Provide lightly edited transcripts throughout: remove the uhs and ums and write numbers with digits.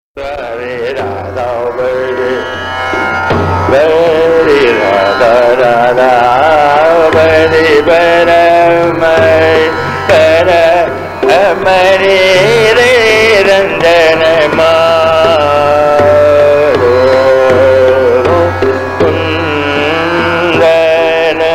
Hare Radha Hare Hare Radha Radha Hare Paramai Paramari Re Randana Maro Kundana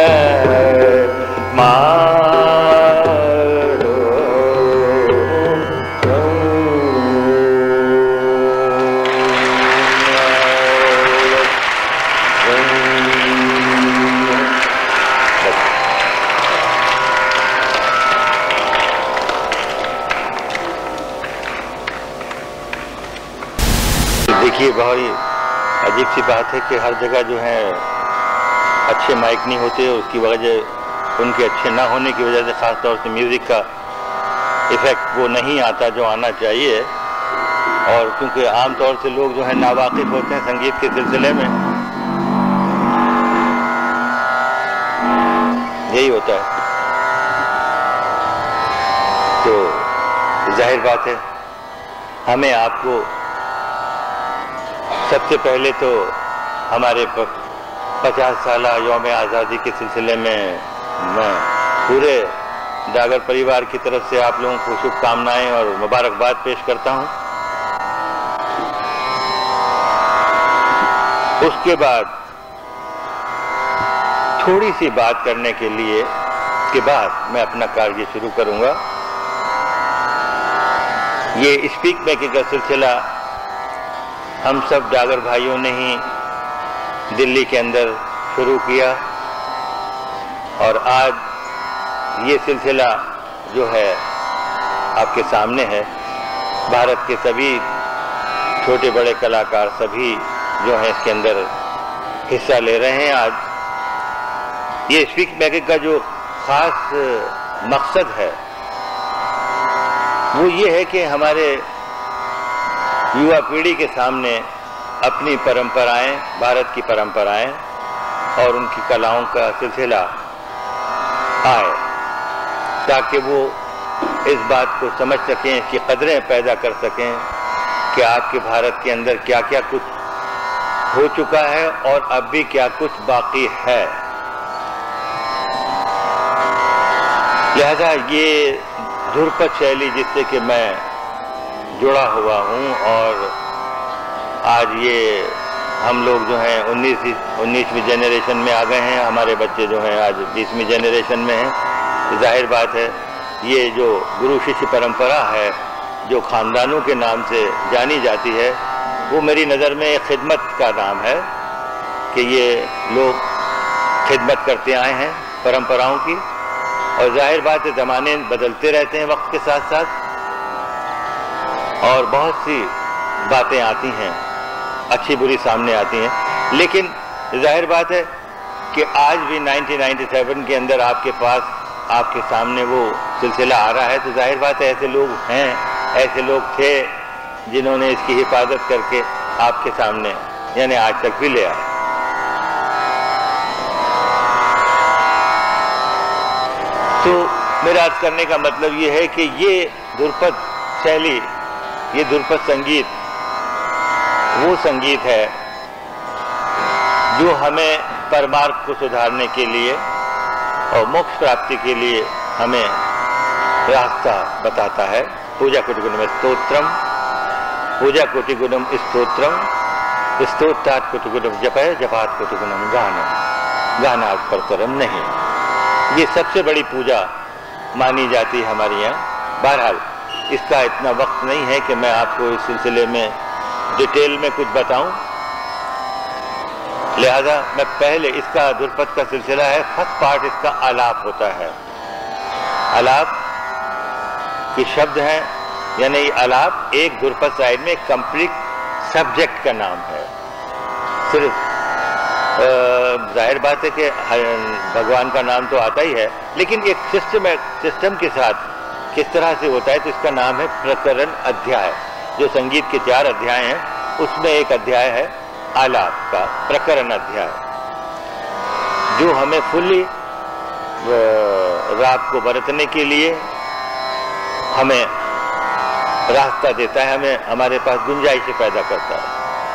देखिए, बहुत ही अजीब सी बात है कि हर जगह जो है अच्छे माइक नहीं होते, उसकी वजह उनके अच्छे ना होने की वजह से ख़ास तौर से म्यूज़िक का इफ़ेक्ट वो नहीं आता जो आना चाहिए। और क्योंकि आम तौर से लोग जो है नावाकिफ़ होते हैं संगीत के सिलसिले में, यही होता है। तो जाहिर बात है हमें आपको सबसे पहले तो हमारे 50 साल यौम आज़ादी के सिलसिले में मैं पूरे डागर परिवार की तरफ से आप लोगों को शुभकामनाएं और मुबारकबाद पेश करता हूं। उसके बाद थोड़ी सी बात करने के लिए के बाद मैं अपना कार्य शुरू करूंगा। ये स्पीक मेकिंग का सिलसिला हम सब डागर भाइयों ने ही दिल्ली के अंदर शुरू किया और आज ये सिलसिला जो है आपके सामने है। भारत के सभी छोटे बड़े कलाकार सभी जो हैं इसके अंदर हिस्सा ले रहे हैं। आज ये स्पीक मेकिंग का जो ख़ास मकसद है वो ये है कि हमारे युवा पीढ़ी के सामने अपनी परंपराएं, भारत की परंपराएं और उनकी कलाओं का सिलसिला आए, ताकि वो इस बात को समझ सकें, इसकी कदरें पैदा कर सकें कि आपके भारत के अंदर क्या क्या कुछ हो चुका है और अब भी क्या कुछ बाकी है। लिहाजा ये ध्रुपद शैली जिससे कि मैं जुड़ा हुआ हूँ और आज ये हम लोग जो हैं 19वीं जनरेशन में आ गए हैं, हमारे बच्चे जो हैं आज 20वीं जनरेशन में हैं। जाहिर बात है ये जो गुरु शिष्य परंपरा है जो ख़ानदानों के नाम से जानी जाती है वो मेरी नज़र में एक खिदमत का नाम है कि ये लोग खिदमत करते आए हैं परंपराओं की। और जाहिर बात है ज़माने बदलते रहते हैं वक्त के साथ साथ और बहुत सी बातें आती हैं अच्छी बुरी सामने आती हैं, लेकिन जाहिर बात है कि आज भी 1997 के अंदर आपके पास आपके सामने वो सिलसिला आ रहा है। तो जाहिर बात है ऐसे लोग हैं, ऐसे लोग थे जिन्होंने इसकी हिफाजत करके आपके सामने यानी आज तक भी ले आए। तो मेरा अर्ज करने का मतलब ये है कि ये ध्रुपद शैली, ये ध्रुपद संगीत वो संगीत है जो हमें परमार्थ को सुधारने के लिए और मोक्ष प्राप्ति के लिए हमें रास्ता बताता है। पूजा कोटिगुणम स्तोत्रम, पूजा कोटिगुणम स्तोत्रम, स्तोत्रात् कोटिगुणम जपय, जपात् कोटिगुणम गानम, गानात् परतरम नहीं। ये सबसे बड़ी पूजा मानी जाती है हमारे यहाँ। बहरहाल इसका इतना वक्त नहीं है कि मैं आपको इस सिलसिले में डिटेल में कुछ बताऊं, लिहाजा मैं पहले इसका ध्रुपद का सिलसिला है। फर्स्ट पार्ट इसका आलाप होता है। आलाप के शब्द हैं यानी आलाप एक ध्रुपद साइड में कंप्लीट सब्जेक्ट का नाम है। सिर्फ जाहिर बात है कि भगवान का नाम तो आता ही है, लेकिन एक सिस्टम के साथ किस तरह से होता है तो इसका नाम है प्रकरण अध्याय। जो संगीत के 4 अध्याय हैं उसमें एक अध्याय है आलाप का प्रकरण अध्याय, जो हमें फुल्ली राग को बरतने के लिए हमें रास्ता देता है, हमें हमारे पास गुंजाइश पैदा करता है।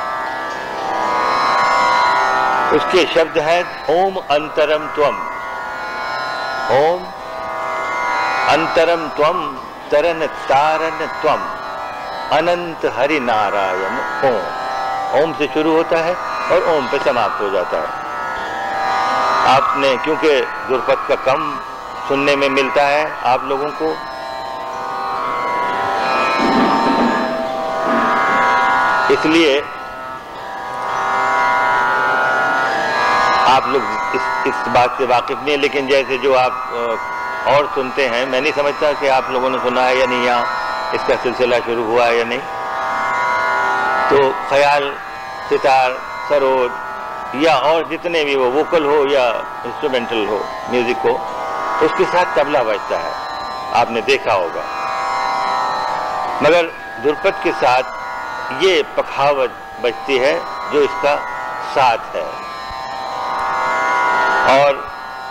उसके शब्द हैं ओम अंतरम त्वम, ओम अंतरम त्वम तरन तारन त्वम अनंत हरि नारायण ओम। ओम से शुरू होता है और ओम पे समाप्त हो जाता है। आपने क्योंकि ध्रुपद का कम सुनने में मिलता है आप लोगों को, इसलिए आप लोग इस बात से वाकिफ नहीं है। लेकिन जैसे जो आप और सुनते हैं, मैं नहीं समझता कि आप लोगों ने सुना है या नहीं, यहाँ इसका सिलसिला शुरू हुआ है या नहीं। तो ख्याल, सितार, सरोद या और जितने भी हो, वोकल हो या इंस्ट्रूमेंटल हो, म्यूजिक हो, उसके साथ तबला बजता है, आपने देखा होगा। मगर ध्रुपद के साथ ये पखावज बजती है जो इसका साथ है। और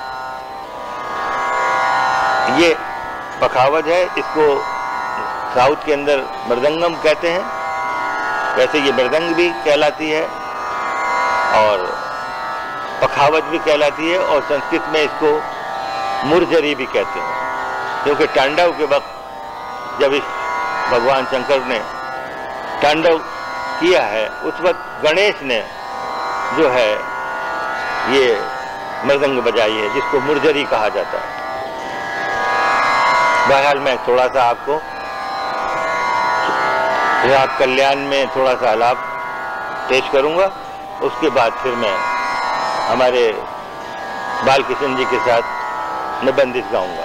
ये पखावज है, इसको साउथ के अंदर मृदंगम कहते हैं, वैसे ये मृदंग भी कहलाती है और पखावज भी कहलाती है। और संस्कृत में इसको मुरजरी भी कहते हैं, क्योंकि तांडव के वक्त जब इस भगवान शंकर ने तांडव किया है, उस वक्त गणेश ने जो है ये मृदंग बजाई है, जिसको मुरजरी कहा जाता है। बहरहाल मैं थोड़ा सा आपको राग कल्याण में थोड़ा सा आलाप पेश करूंगा, उसके बाद फिर मैं हमारे बालकिशन जी के साथ निबंधित गाऊंगा।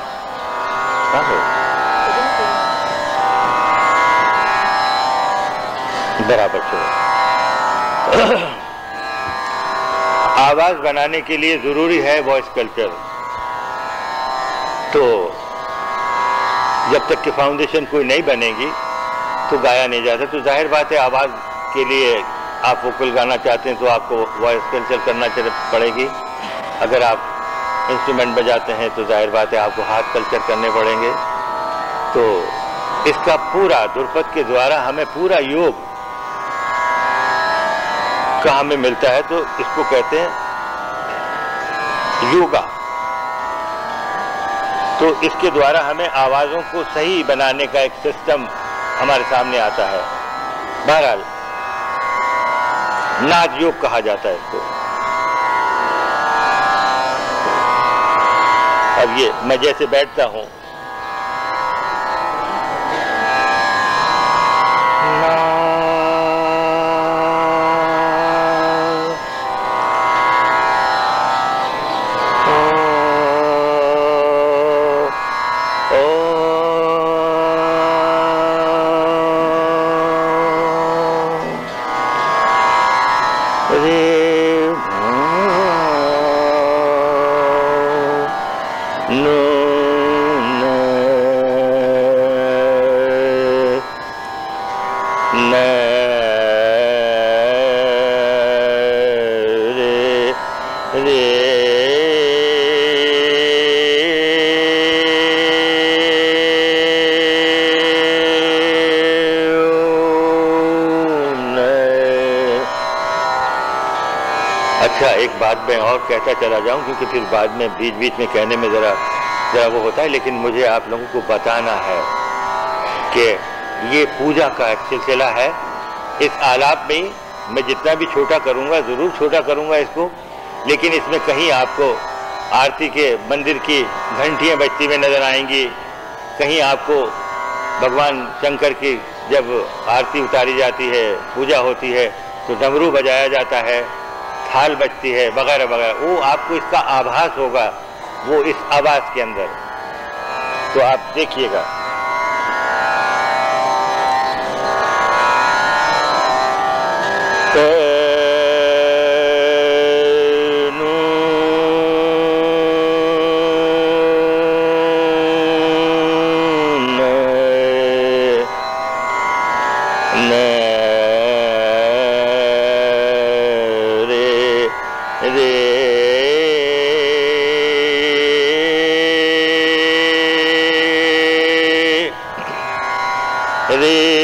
बराबर चलो। आवाज बनाने के लिए जरूरी है वॉइस कल्चर। तो जब तक कि फाउंडेशन कोई नहीं बनेगी तो गाया नहीं जाता। तो जाहिर बात है, आवाज के लिए आप वोकल गाना चाहते हैं तो आपको वॉइस कल्चर करना पड़ेगी। अगर आप इंस्ट्रूमेंट बजाते हैं तो जाहिर बात है आपको हाथ कल्चर करने पड़ेंगे। तो इसका पूरा ध्रुपद के द्वारा हमें पूरा योग का हमें मिलता है, तो इसको कहते हैं योगा। तो इसके द्वारा हमें आवाजों को सही बनाने का एक सिस्टम हमारे सामने आता है। बहरहाल नाद योग कहा जाता है इसको। अब ये मैं जैसे बैठता हूं, अच्छा एक बात मैं और कहता चला जाऊं, क्योंकि फिर बाद में बीच बीच में कहने में जरा वो होता है। लेकिन मुझे आप लोगों को बताना है कि ये पूजा का एक सिलसिला है। इस आलाप में मैं जितना भी छोटा करूंगा, जरूर छोटा करूंगा इसको, लेकिन इसमें कहीं आपको आरती के मंदिर की घंटियां बजती हुई नजर आएंगी, कहीं आपको भगवान शंकर की जब आरती उतारी जाती है, पूजा होती है, तो डमरू बजाया जाता है, थाल बजती है, वगैरह वगैरह। वो आपको इसका आभास होगा वो इस आवाज के अंदर। तो आप देखिएगा। रे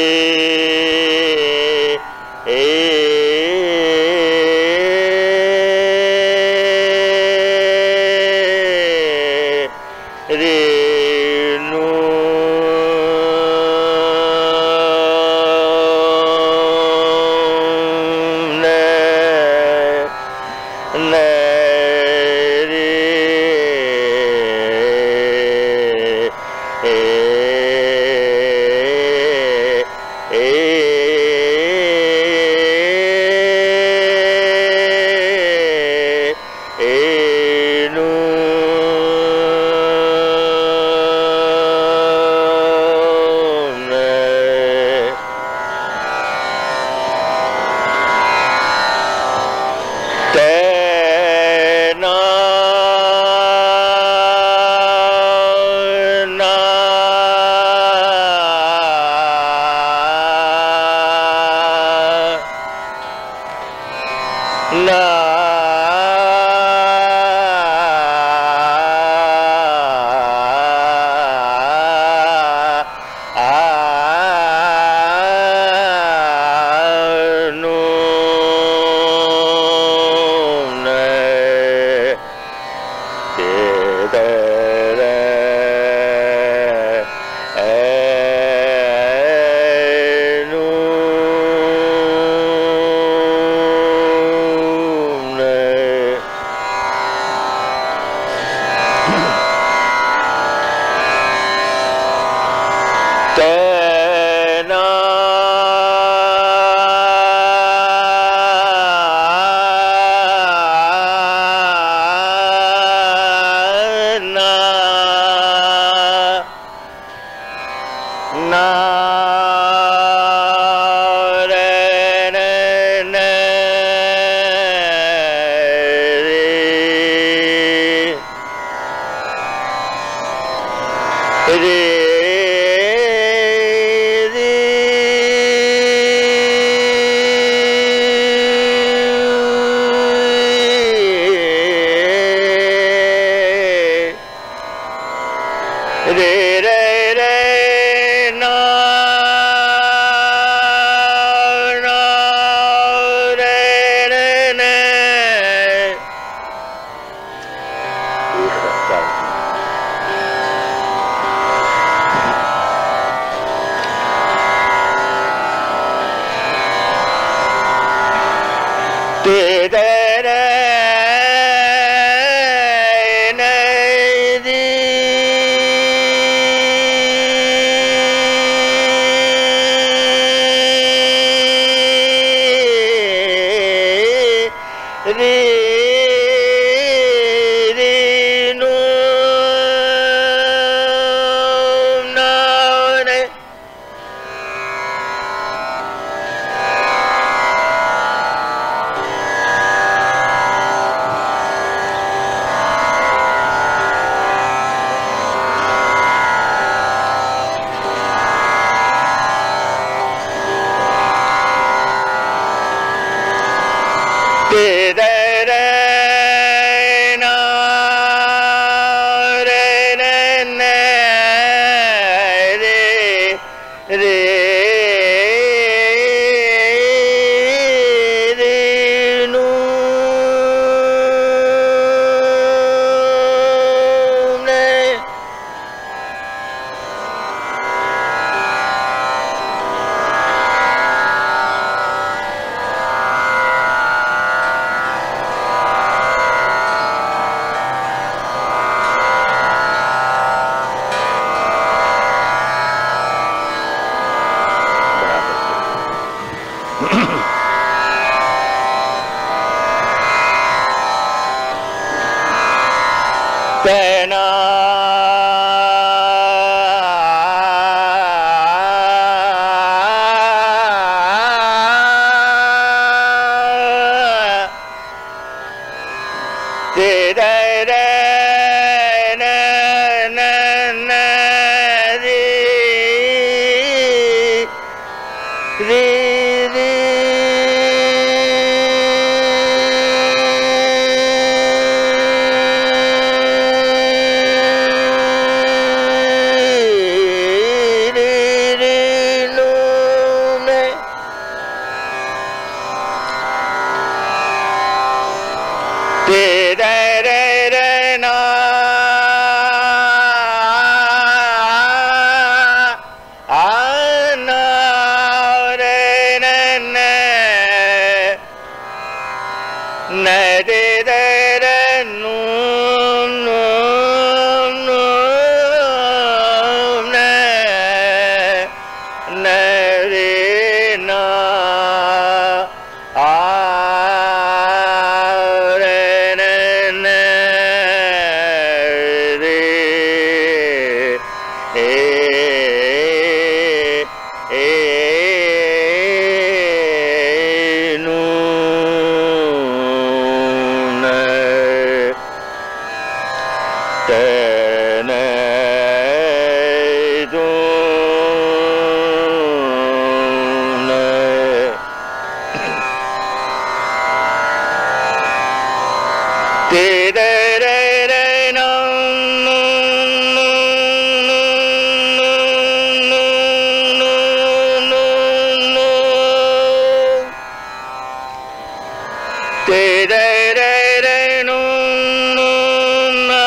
re re re nu na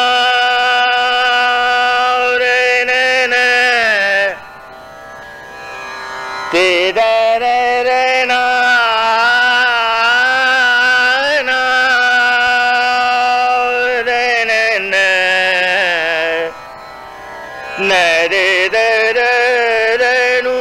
re ne ne te re re re na na re ne ne ne re re re re nu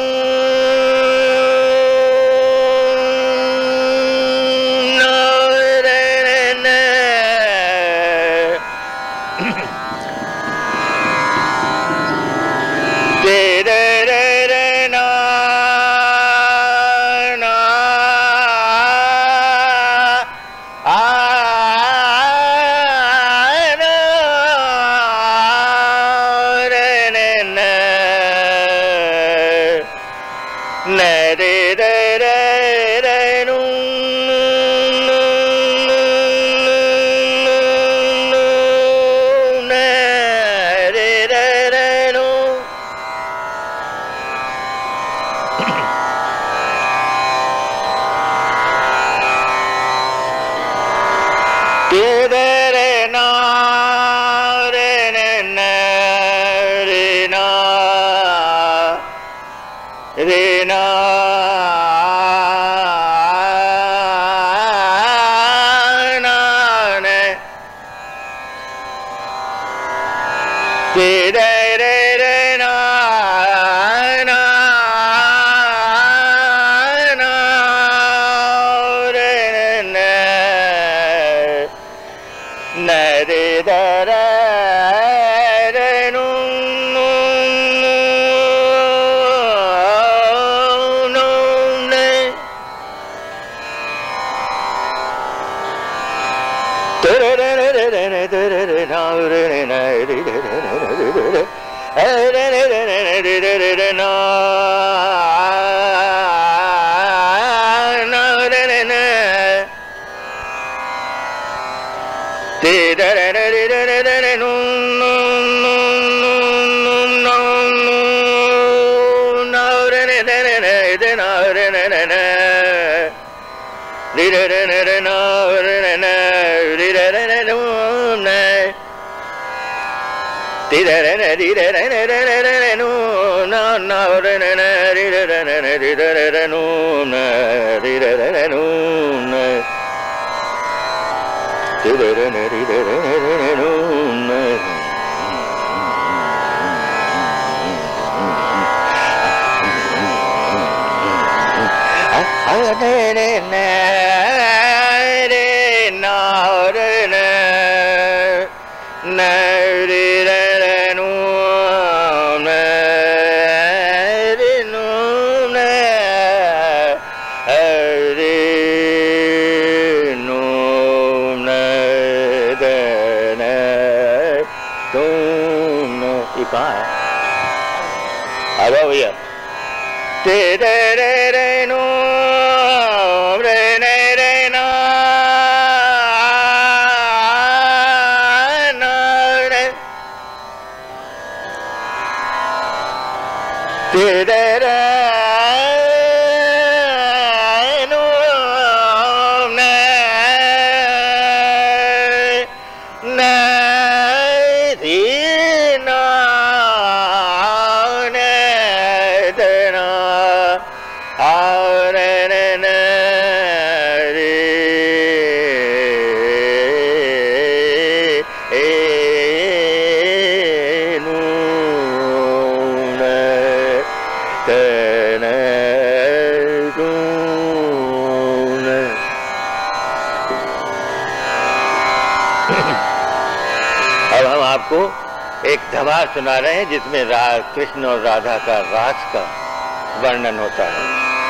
अब हम आपको एक धमार सुना रहे हैं जिसमें कृष्ण और राधा का रास का वर्णन होता है।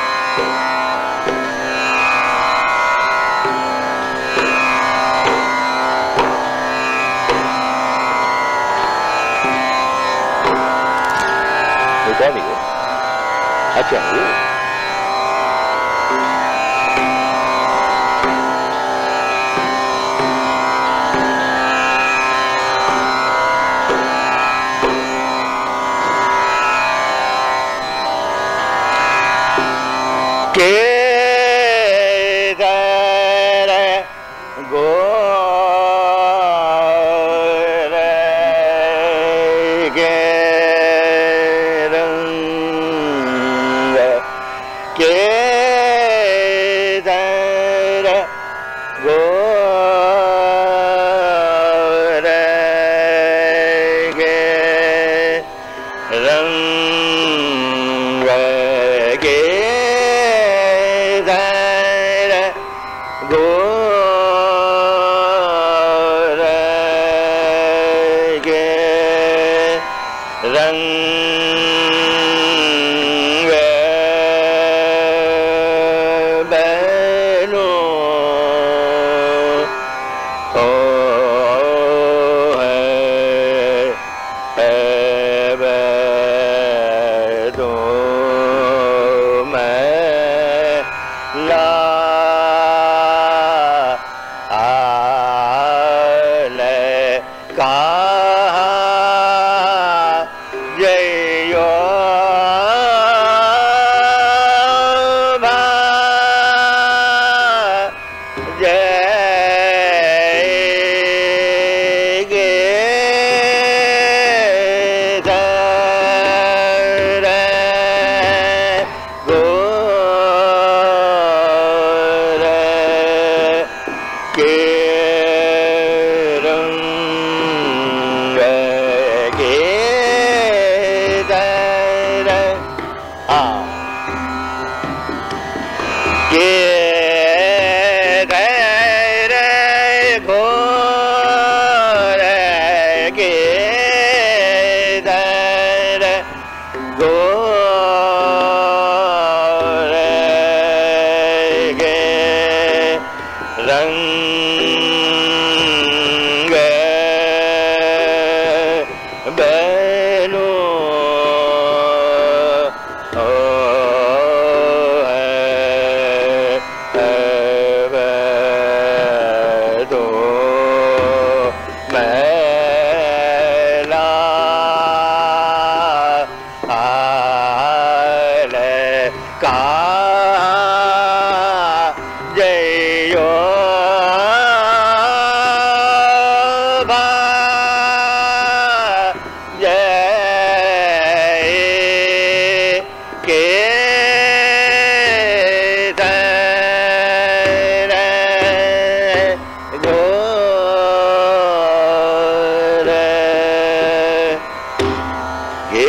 अच्छा के के रे घोर के घोर गे रंग बैनो जयो भा जय के घोर गे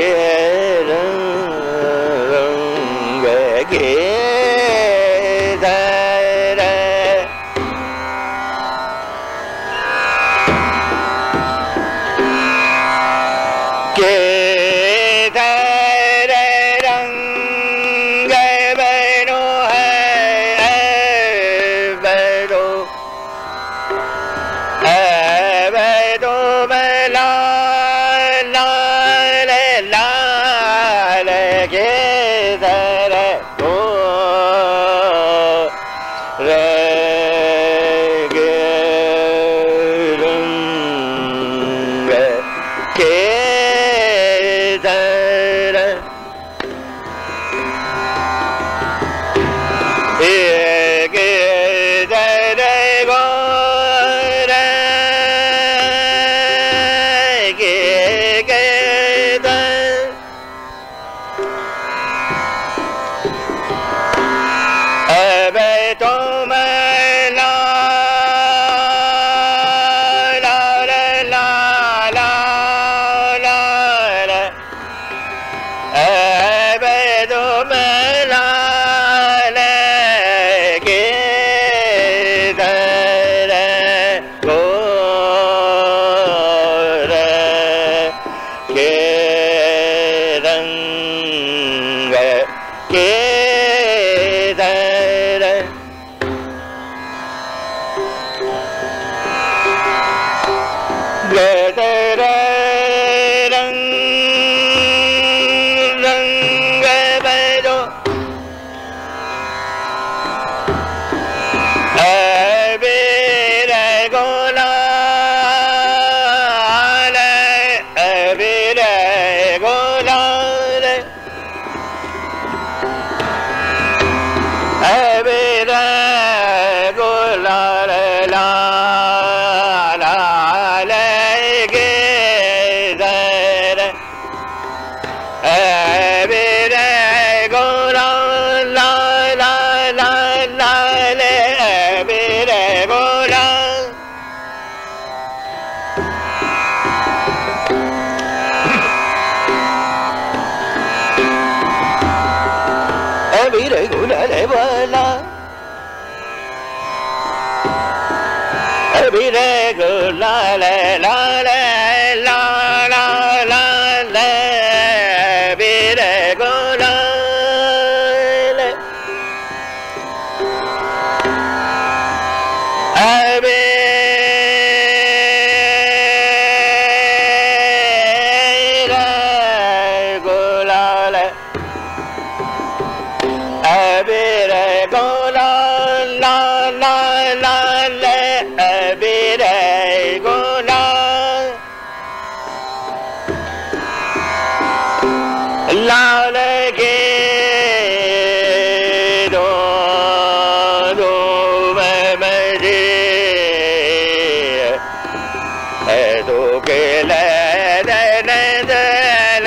रंग गे के रंग बैनो है बैनो बैनो में लाल लाल लाल के घो रे गे रंग के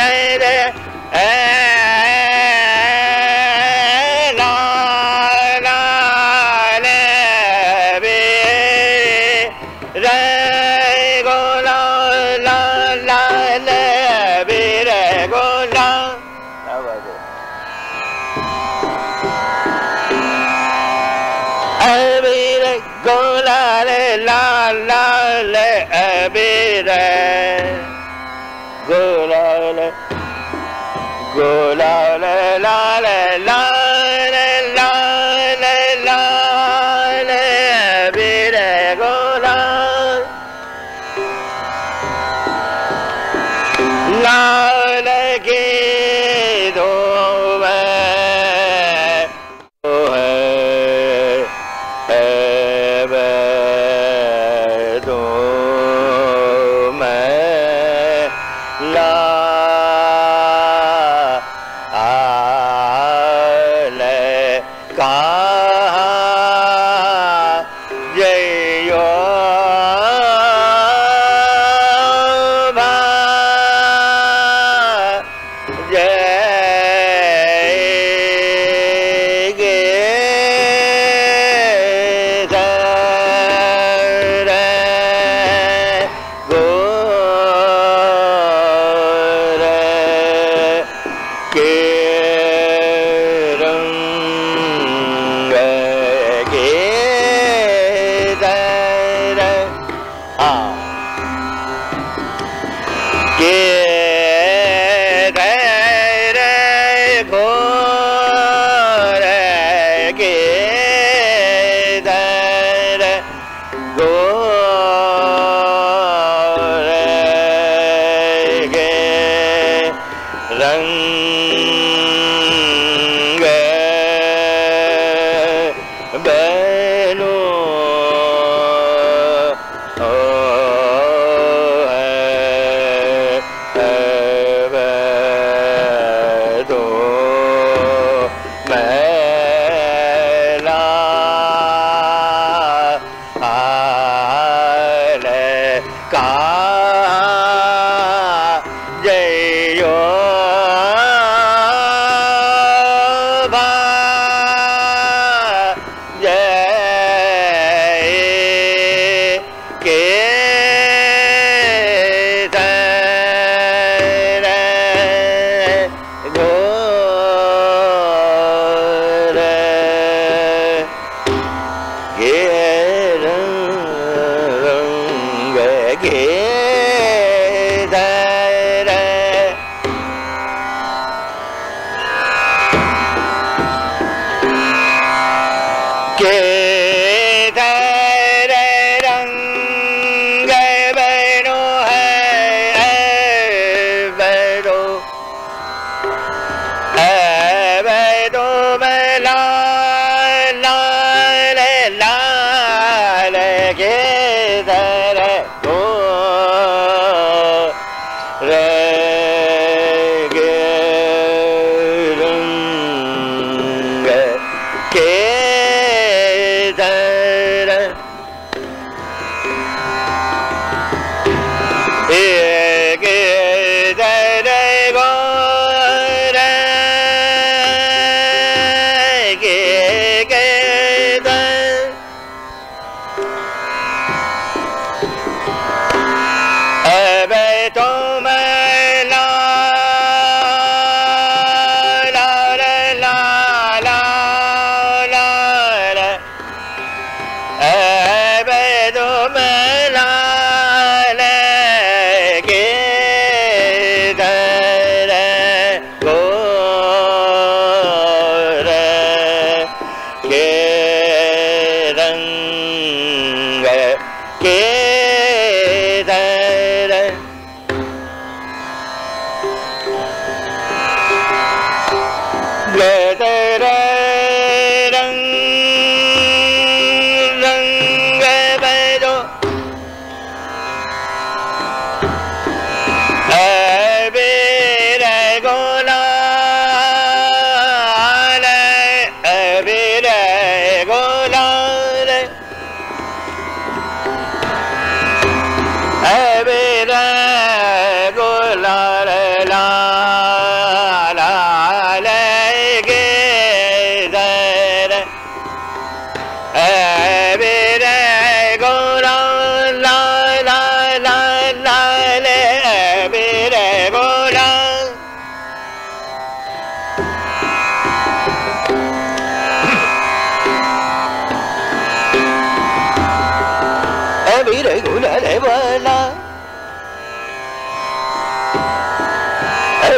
la लाल लाल अबीर गुलाल गुलाल लाल लाल लाल लाल अबीर गुलाल लाल की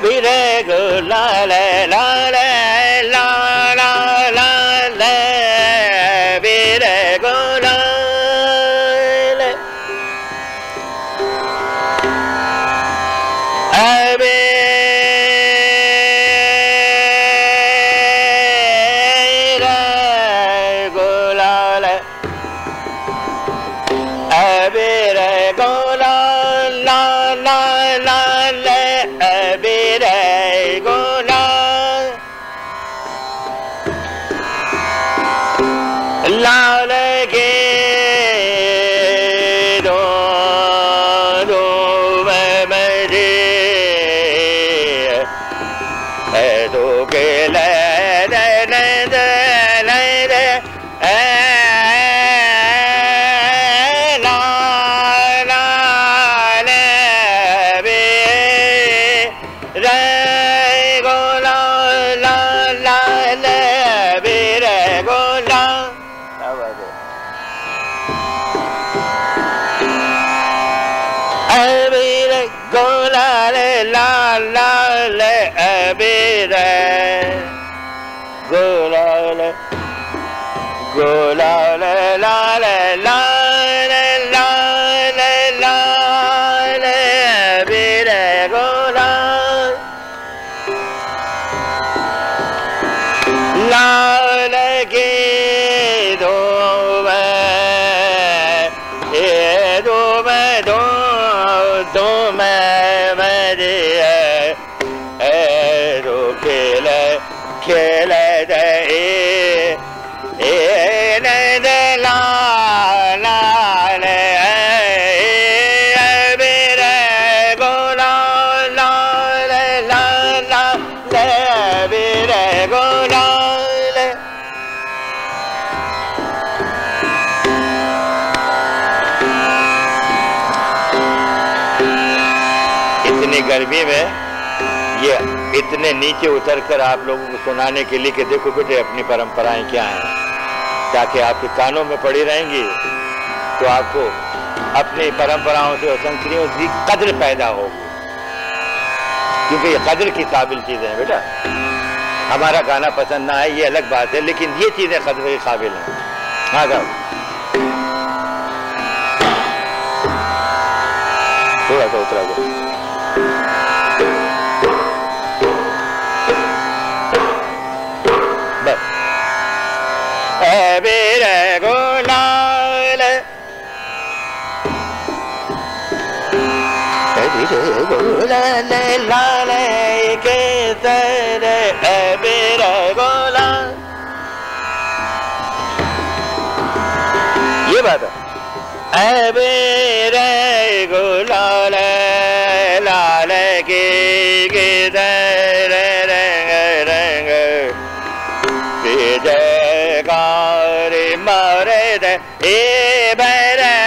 भी रे गुलाल लाल लाल लाल भी रे गुलाल अबे रे गुलाल अबे रे गुलाल लाल लाल अबे रे गुलाल लाल के दो दो मरे दो के ले गुलाल लाल अबीर गुलाल गुलाल लाल लाल लाल लाल अबीर गुलाल लाल की दो दो खेल दे ला ला बेर गुलाल लाल लाल बेर गुलाल इतनी गर्मी में ये इतने नीचे उतरकर आप लोगों को सुनाने के लिए कि देखो बेटे अपनी परंपराएं क्या हैं, ताकि आपके कानों में पड़ी रहेंगी तो आपको अपनी परंपराओं से और संस्कृतियों की कद्र पैदा होगी, क्योंकि ये कद्र की काबिल चीजें हैं बेटा। हमारा गाना पसंद ना है ये अलग बात है, लेकिन ये चीजें कद्र की काबिल हैं। हाँ गाओ थोड़ा सा उतरा दो। अबीर गुलाल गुलाल लाल के सर अबीर गुलाल ये बात है। अबीर गुलाल लाल के सर रंग रंग जयकार मारे दे ए बैर